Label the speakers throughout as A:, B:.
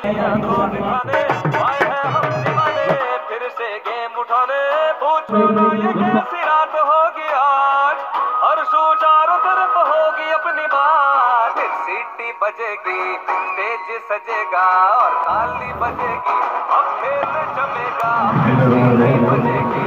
A: پھر سے گیم اٹھانے پوچھو نا یہ کیسی رات ہوگی آج ہر سو چاروں طرف ہوگی اپنی بات سیٹی بجے گی اسٹیج سجے گا اور تالی بجے گی اب کھیل جمے گا بجے گی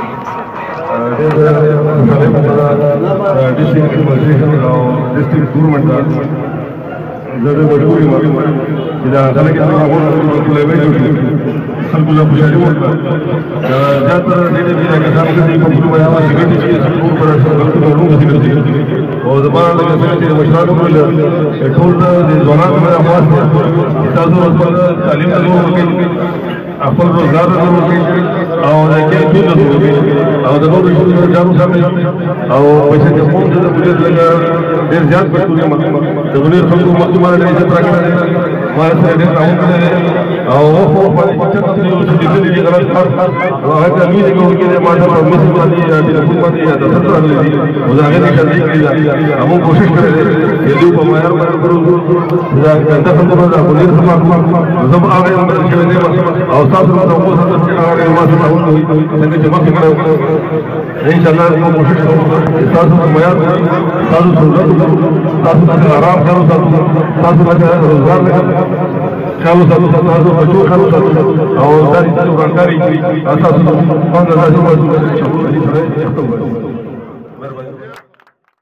B: ڈسٹرکٹ ٹورنامنٹ زیادہ مجبوری إذا خلق الله كل بيت خلق الله بشاري وقت جات ديني بينا كسام كذي بقول ما يعمل سكيني شيء سكون برا سكون تقولون كذي كذي وزمان لك سكيني مشروع كل كل زمان من أموات يتازو أصلا تعليم تزور ممكن أقول روزگار تزور ممكن أو ذكاء كل تزور ممكن أو دكتور يشوف جارو سامي أو بس جمعون جدا بجد لنا دير زياد بتقولي ما تقولي خلقوا مقدمة لنا إذا تركنا ما يصير نعم أو هو فايدة تجديد غلط وهذا مين يقول كذا ما شاء الله مثل ما دي تلفون ما دي هذا سطر الذي وزاغني كذي كذا أمو کوشش کرے يلو بماير ما يقولون إذا أنت خطر هذا كلير سماع زم آگے ہم شبه ما أو ساس ما تقول ساس آگے ما سمعون لكن جماعة كذا إن شاء الله يوم کوشش کرو ساس بماير ساس سنت ساس آرام کرو ساس روزگار لگا خالو ساتو ساتو بچو خالو ساتو او داری تاسو رانکاری اساس باندې راځي